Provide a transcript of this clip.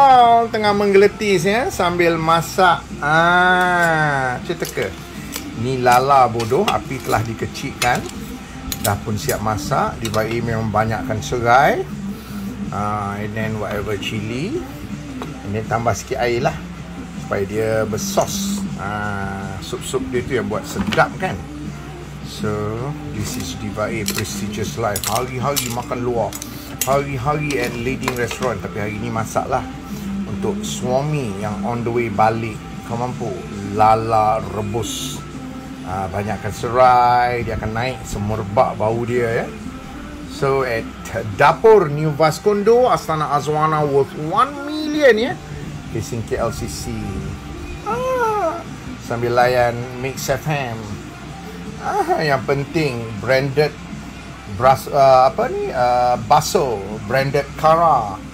Oh, tengah menggeletis ya sambil masak. Cerita ke? Ni lala bodoh, api telah dikecilkan. Dah pun siap masak. Dibaik memang banyakkan serai. And then whatever chili. And then tambah sikit air lah supaya dia bersos. Sup-sup dia tu yang buat sedap kan. So this is Diva A Prestigious Life. Hari-hari makan luar, hari-hari at leading restaurant. Tapi hari ni masak lah untuk suami yang on the way balik. Kau mampu lala rebus. Banyakkan serai, dia akan naik semerbak bau dia ya. So at Dapur New Vascondo, Astana Azwana worth 1 million ya, facing KLCC. Sambil layan Mix FM. Yang penting branded baso, branded Kara.